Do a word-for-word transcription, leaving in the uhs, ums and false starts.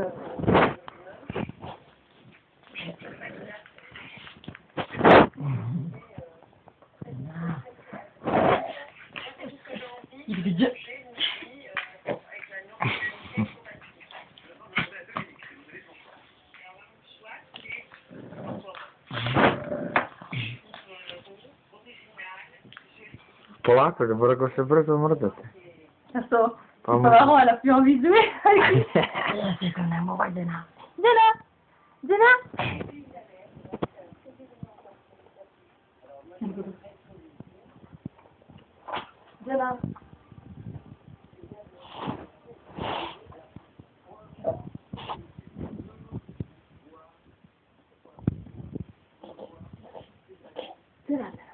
Il est bien. Polacco che vorrei che si è preso mordete. Adesso, il Pavarotti ha più envie di me. C'est qu'on a mort de là. Jenna! Jenna! Jenna! Jenna!